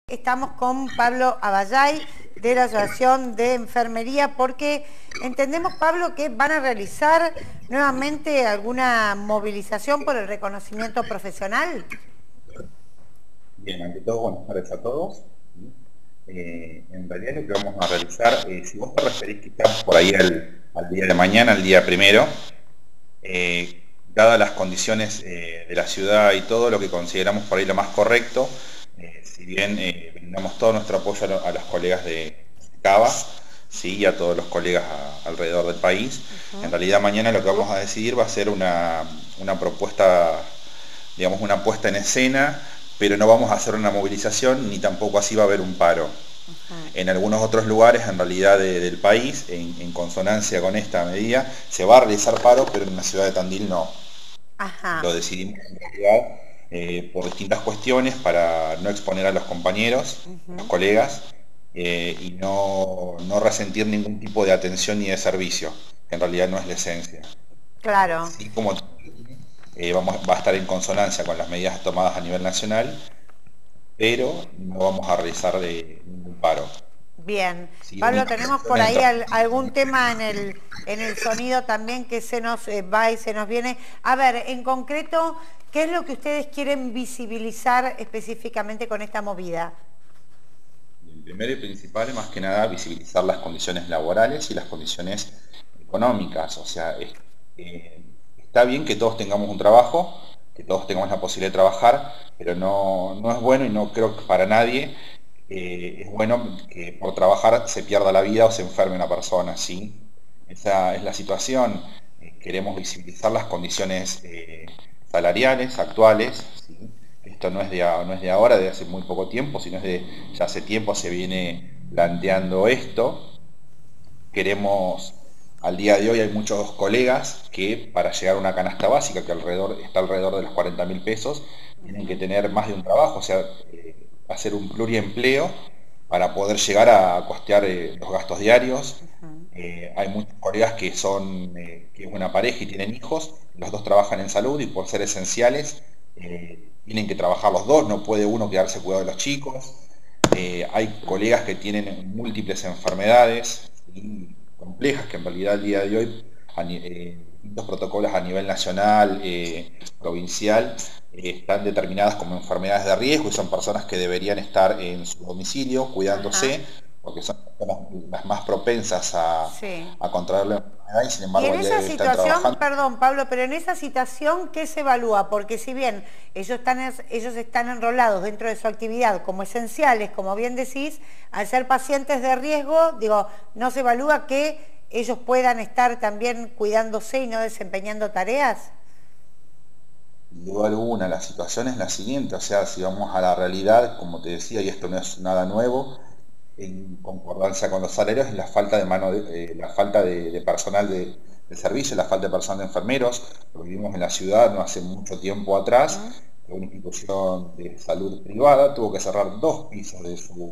Estamos con Pablo Aballay de la Asociación de Enfermería porque entendemos, Pablo, que van a realizar nuevamente alguna movilización por el reconocimiento profesional. Bien, ante todo, buenas tardes a todos. En realidad lo que vamos a realizar, si vos te referís quizás por ahí al día de mañana, al día primero, dadas las condiciones de la ciudad y todo lo que consideramos por ahí lo más correcto, si bien brindamos todo nuestro apoyo a los colegas de Cava, sí, y a todos los colegas alrededor del país, en realidad mañana lo que vamos a decidir va a ser una propuesta, digamos, una puesta en escena, pero no vamos a hacer una movilización ni tampoco así va a haber un paro. En algunos otros lugares, en realidad del país, en consonancia con esta medida, se va a realizar paro, pero en la ciudad de Tandil no. Ajá. Lo decidimos en realidad por distintas cuestiones para no exponer a los compañeros, los colegas, y no resentir ningún tipo de atención ni de servicio, que en realidad no es la esencia. Claro. Así como va a estar en consonancia con las medidas tomadas a nivel nacional, pero no vamos a realizar ningún paro. Bien. Sí, Pablo, tenemos por ahí dentro. algún tema en el sonido también que se nos va y se nos viene. A ver, en concreto, ¿qué es lo que ustedes quieren visibilizar específicamente con esta movida? Primero y principal, más que nada, visibilizar las condiciones laborales y las condiciones económicas. O sea, está bien que todos tengamos un trabajo, que todos tengamos la posibilidad de trabajar, pero no es bueno y no creo que para nadie es bueno que por trabajar se pierda la vida o se enferme una persona, ¿sí? Esa es la situación. Queremos visibilizar las condiciones salariales actuales, ¿sí? Esto no es de ahora, de hace muy poco tiempo, sino es de ya hace tiempo se viene planteando esto. Queremos, al día de hoy hay muchos colegas que para llegar a una canasta básica que está alrededor de los 40.000 pesos, tienen que tener más de un trabajo, o sea, hacer un pluriempleo para poder llegar a costear los gastos diarios. Hay muchos colegas que es una pareja y tienen hijos, los dos trabajan en salud y por ser esenciales tienen que trabajar los dos, no puede uno quedarse cuidado de los chicos. Hay colegas que tienen múltiples enfermedades y complejas que en realidad al día de hoy distintos protocolos a nivel nacional, provincial, están determinadas como enfermedades de riesgo y son personas que deberían estar en su domicilio Ajá. cuidándose porque son las más propensas Sí. a contraer la enfermedad y sin Y embargo en al día de esa hoy están situación, trabajando. perdón Pablo, pero en esa situación, ¿qué se evalúa? Porque si bien ellos están enrolados dentro de su actividad como esenciales, como bien decís, al ser pacientes de riesgo, digo, no se evalúa que ellos puedan estar también cuidándose y no desempeñando tareas. Sin duda alguna, la situación es la siguiente, o sea, si vamos a la realidad, como te decía, y esto no es nada nuevo, en concordancia con los salarios, es la falta de la falta de personal de servicio, la falta de personal de enfermeros. Lo vivimos en la ciudad no hace mucho tiempo atrás, Ujú. que una institución de salud privada tuvo que cerrar 2 pisos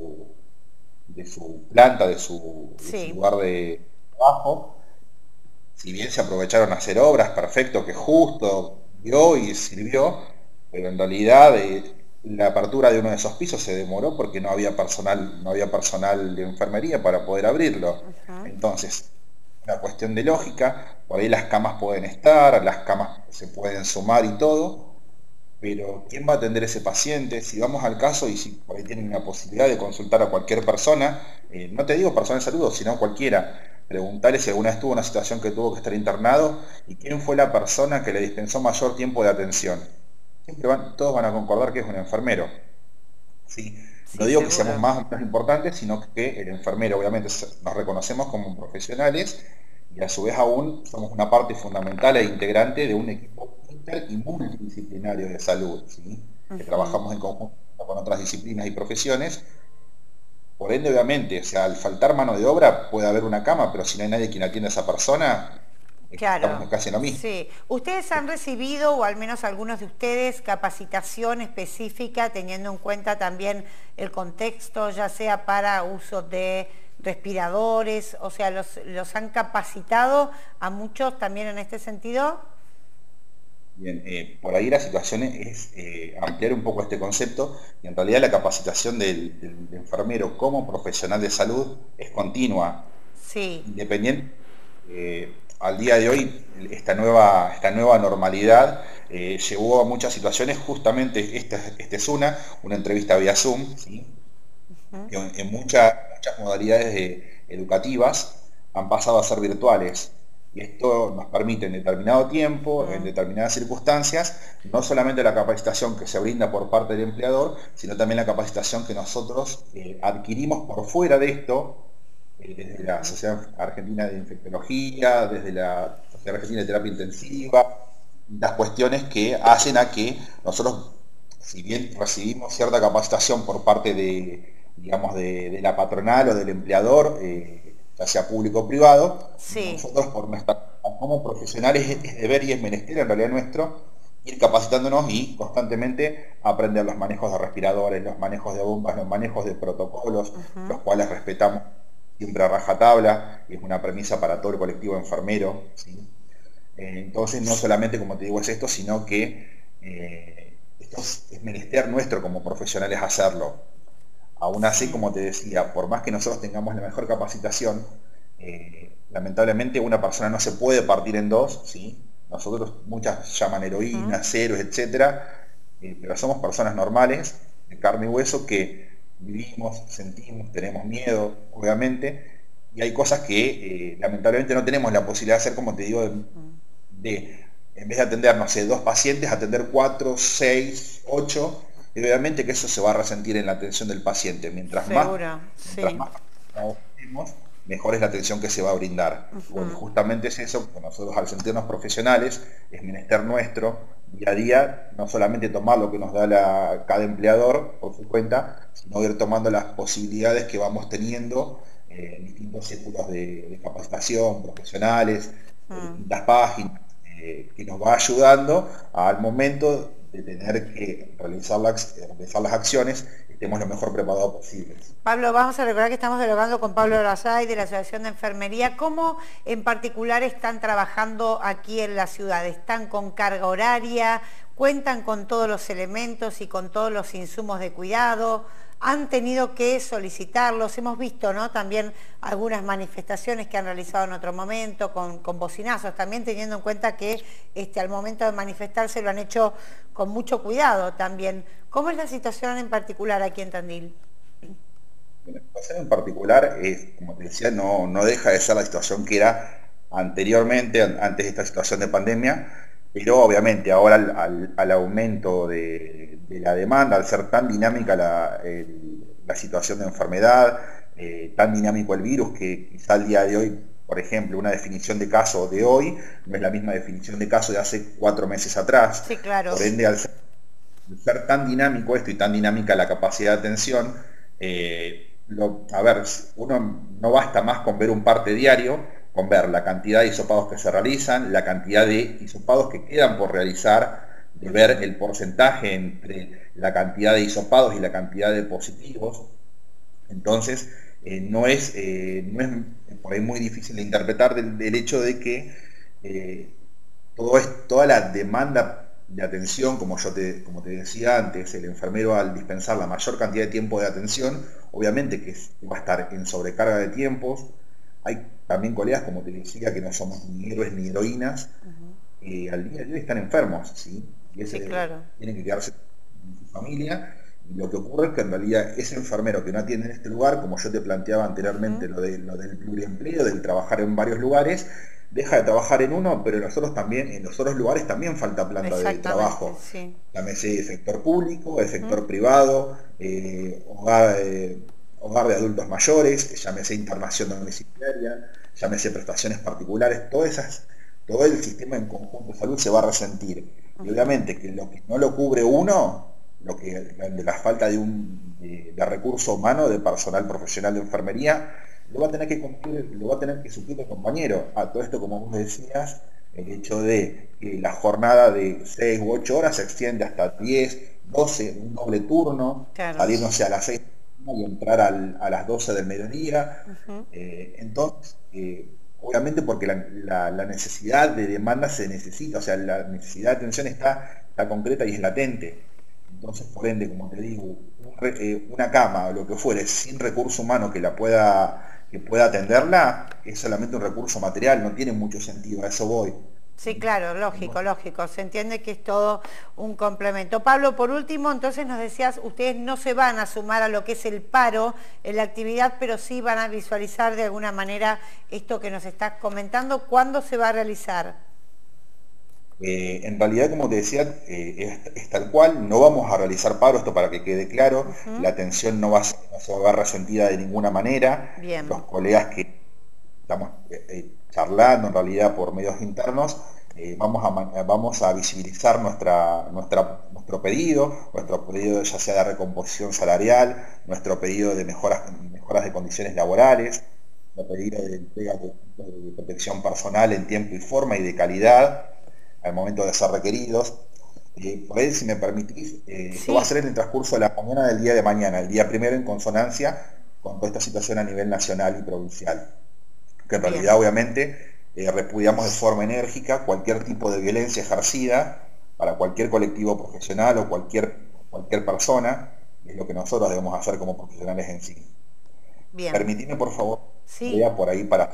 de su planta, de su Sí. lugar de trabajo. Si bien se aprovecharon a hacer obras, perfecto, que justo dio y sirvió, pero en realidad la apertura de uno de esos pisos se demoró porque no había personal de enfermería para poder abrirlo. Ujú. Entonces, una cuestión de lógica, por ahí las camas pueden estar, las camas se pueden sumar y todo, pero ¿quién va a atender a ese paciente? Si vamos al caso y si por ahí tienen la posibilidad de consultar a cualquier persona, no te digo personal de salud, sino cualquiera, preguntarle si alguna vez tuvo una situación que tuvo que estar internado y quién fue la persona que le dispensó mayor tiempo de atención. Todos van a concordar que es un enfermero. ¿Sí? No Sí, digo que seamos seguro. más importantes, sino que el enfermero, obviamente, nos reconocemos como profesionales y a su vez aún somos una parte fundamental e integrante de un equipo inter y multidisciplinario de salud, ¿sí? Que Ujú. trabajamos en conjunto con otras disciplinas y profesiones. Por ende, obviamente, o sea, al faltar mano de obra puede haber una cama, pero si no hay nadie quien atienda a esa persona, Claro, estamos casi en lo mismo. sí. ¿Ustedes han recibido, o al menos algunos de ustedes, capacitación específica, teniendo en cuenta también el contexto, ya sea para uso de respiradores? O sea, ¿los han capacitado a muchos también en este sentido? Bien, por ahí la situación es ampliar un poco este concepto y en realidad la capacitación del enfermero como profesional de salud es continua, Sí. independiente. Al día de hoy, esta nueva normalidad llevó a muchas situaciones, justamente esta es una entrevista vía Zoom, ¿sí? Ujú. Que en muchas modalidades educativas han pasado a ser virtuales. Y esto nos permite en determinado tiempo, en Mm. determinadas circunstancias, no solamente la capacitación que se brinda por parte del empleador, sino también la capacitación que nosotros adquirimos por fuera de esto, desde la Ujú. Sociedad Argentina de Infectología, desde la Sociedad Argentina de Terapia Intensiva, las cuestiones que hacen a que nosotros, si bien recibimos cierta capacitación por parte de, digamos, de la patronal o del empleador, ya sea público o privado, Sí. nosotros por nuestra, como profesionales es deber y es menester en realidad nuestro ir capacitándonos y constantemente aprender los manejos de respiradores, los manejos de bombas, los manejos de protocolos, los Ujú. cuales respetamos siempre a rajatabla, y es una premisa para todo el colectivo enfermero, ¿sí? Entonces no solamente, como te digo, es esto, sino que esto es menester nuestro como profesionales hacerlo. Aún así, Sí. como te decía, por más que nosotros tengamos la mejor capacitación, lamentablemente una persona no se puede partir en dos, ¿sí? Nosotros muchas llaman Ujú. heroínas, héroes, etcétera, pero somos personas normales, de carne y hueso, que vivimos, sentimos, tenemos miedo, obviamente, y hay cosas que lamentablemente no tenemos la posibilidad de hacer, como te digo, Mm. en vez de atender, no sé, dos pacientes, atender cuatro, seis, ocho, y obviamente que eso se va a resentir en la atención del paciente. Seguro, Mientras sí. más tenemos, mejor es la atención que se va a brindar. Y bueno, y Ujú. justamente es eso, que nosotros al sentirnos profesionales, es menester nuestro, día a día, no solamente tomar lo que nos da cada empleador por su cuenta, sino ir tomando las posibilidades que vamos teniendo en distintos círculos de capacitación, profesionales, Mm. distintas páginas, que nos va ayudando al momento de tener que realizar las acciones, estemos lo mejor preparados posibles. Pablo, vamos a recordar que estamos dialogando con Pablo Razay de la Asociación de Enfermería. ¿Cómo en particular están trabajando aquí en la ciudad? ¿Están con carga horaria? ¿Cuentan con todos los elementos y con todos los insumos de cuidado? ¿Han tenido que solicitarlos? Hemos visto, ¿no?, también algunas manifestaciones que han realizado en otro momento con bocinazos, también teniendo en cuenta que al momento de manifestarse lo han hecho con mucho cuidado también. ¿Cómo es la situación en particular aquí en Tandil? La situación en particular es, como te decía, no deja de ser la situación que era anteriormente, antes de esta situación de pandemia, pero obviamente ahora al aumento de la demanda, al ser tan dinámica la situación de enfermedad, tan dinámico el virus, que quizá al día de hoy, por ejemplo, una definición de caso de hoy no es la misma definición de caso de hace 4 meses atrás. Sí, claro. Por ende, al ser tan dinámico esto y tan dinámica la capacidad de atención, a ver, uno no basta más con ver un parte diario, con ver la cantidad de hisopados que se realizan, la cantidad de hisopados que quedan por realizar, de ver Ujú. el porcentaje entre la cantidad de hisopados y la cantidad de positivos. Entonces, no es por ahí muy difícil de interpretar del hecho de que eh, toda la demanda de atención, como te decía antes, el enfermero al dispensar la mayor cantidad de tiempo de atención, obviamente que va a estar en sobrecarga de tiempos. Hay también colegas, como te decía, que no somos ni héroes ni heroínas, Ujú. al día de hoy están enfermos, ¿sí? Y Sí, claro. tienen que quedarse con su familia. Y lo que ocurre es que en realidad ese enfermero que no atiende en este lugar, como yo te planteaba anteriormente, Ujú. lo del pluriempleo, del trabajar en varios lugares, deja de trabajar en uno, pero en los otros lugares también falta planta de Exactamente, trabajo. sí. Llámese sector público, el Ujú. sector privado, hogar de adultos mayores, llámese internación domiciliaria, llámese prestaciones particulares, todo el sistema en conjunto de salud se va a resentir. Y Ujú. obviamente que lo que no lo cubre uno, de la falta de recurso humano, de personal profesional de enfermería, lo va a tener que suplir el compañero. A todo esto, como vos decías, el hecho de que la jornada de 6 u 8 horas se extiende hasta 10, 12, un doble turno, Claro. salir, no sé, a las 6 y entrar a las 12 del mediodía. Ujú. Entonces, obviamente porque la necesidad de demanda se necesita, o sea, la necesidad de atención está concreta y es latente. Entonces, por ende, como te digo, una cama o lo que fuere sin recurso humano que pueda atenderla, es solamente un recurso material, no tiene mucho sentido, a eso voy. Sí, claro, lógico, lógico. Se entiende que es todo un complemento. Pablo, por último, entonces nos decías, ustedes no se van a sumar a lo que es el paro en la actividad, pero sí van a visualizar de alguna manera esto que nos estás comentando. ¿Cuándo se va a realizar? En realidad, como te decía, es tal cual, no vamos a realizar paro, esto para que quede claro, la atención no se va a ver resentida de ninguna manera. Bien. Los colegas que estamos charlando en realidad por medios internos, vamos a visibilizar nuestro pedido ya sea de recomposición salarial, nuestro pedido de mejoras de condiciones laborales, nuestro pedido de entrega de protección personal en tiempo y forma y de calidad al momento de ser requeridos. Por ahí, si me permitís, esto va a ser en el transcurso de la mañana del día de mañana, el día primero, en consonancia con toda esta situación a nivel nacional y provincial. Que en realidad, obviamente, repudiamos de forma enérgica cualquier tipo de violencia ejercida para cualquier colectivo profesional o cualquier persona, es lo que nosotros debemos hacer como profesionales en sí. Bien. Permitime, por favor, por ahí para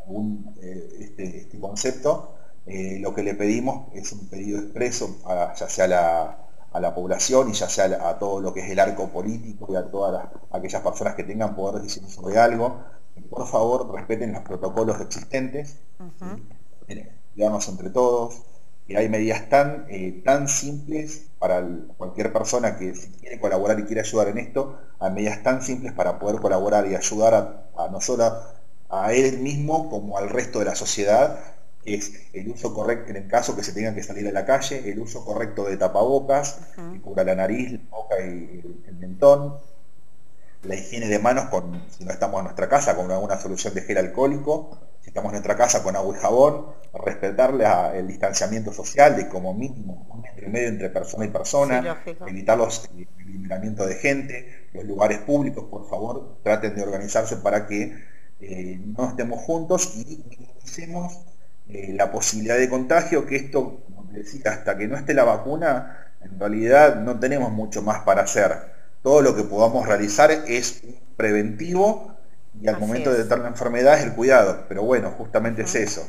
este concepto. Lo que le pedimos es un pedido expreso ya sea a la población y ya sea a todo lo que es el arco político y a todas aquellas personas que tengan poder de decisión sobre algo, que por favor respeten los protocolos existentes, cuidarnos entre todos, que hay medidas tan simples para cualquier persona que si quiere colaborar y quiere ayudar en esto, hay medidas tan simples para poder colaborar y ayudar no solo a él mismo como al resto de la sociedad. Es el uso correcto, en el caso que se tengan que salir a la calle, el uso correcto de tapabocas, que cubra la nariz, la boca y el mentón, la higiene de manos, si no estamos en nuestra casa, con alguna solución de gel alcohólico, si estamos en nuestra casa con agua y jabón, respetarle el distanciamiento social de como mínimo 1,5 metros entre persona y persona, evitar el aglomeramiento de gente, los lugares públicos, por favor, traten de organizarse para que no estemos juntos y minimicemos la posibilidad de contagio, que esto, como te decía, hasta que no esté la vacuna, en realidad no tenemos mucho más para hacer. Todo lo que podamos realizar es preventivo y al momento de detectar la enfermedad es el cuidado. Pero bueno, justamente es eso.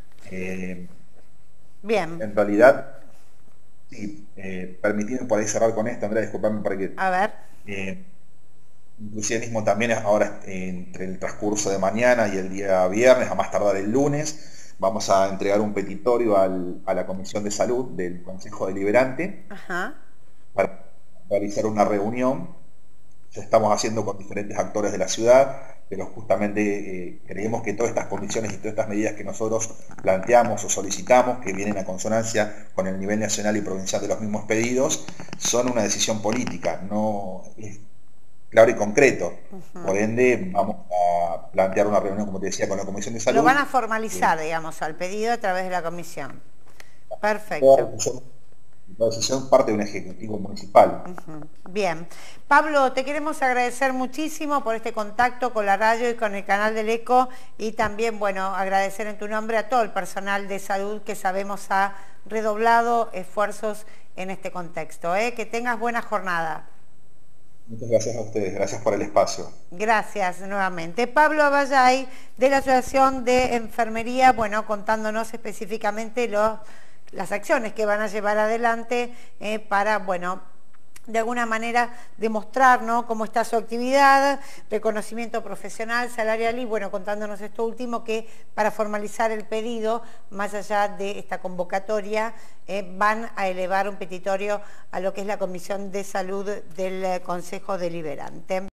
Bien. En realidad, sí, permitidme por ahí cerrar con esto, Andrea, disculpame para que... A ver. Inclusive mismo también ahora entre el transcurso de mañana y el día viernes, a más tardar el lunes, vamos a entregar un petitorio a la Comisión de Salud del Consejo Deliberante para realizar una reunión. Ya estamos haciendo con diferentes actores de la ciudad, pero justamente creemos que todas estas condiciones y todas estas medidas que nosotros planteamos o solicitamos, que vienen a consonancia con el nivel nacional y provincial de los mismos pedidos, son una decisión política, no es claro y concreto. Por ende, vamos a plantear una reunión, como te decía, con la Comisión de Salud. Lo van a formalizar, digamos, al pedido a través de la comisión. Perfecto. La decisión parte de un ejecutivo municipal. Bien. Pablo, te queremos agradecer muchísimo por este contacto con la radio y con el canal del ECO y también, bueno, agradecer en tu nombre a todo el personal de salud que sabemos ha redoblado esfuerzos en este contexto. Que tengas buena jornada. Muchas gracias a ustedes, gracias por el espacio. Gracias nuevamente. Pablo Abayay, de la Asociación de Enfermería, bueno, contándonos específicamente las acciones que van a llevar adelante para, bueno, de alguna manera demostrar, ¿no?, cómo está su actividad, reconocimiento profesional, salarial y, bueno, contándonos esto último, que para formalizar el pedido, más allá de esta convocatoria, van a elevar un petitorio a lo que es la Comisión de Salud del Consejo Deliberante.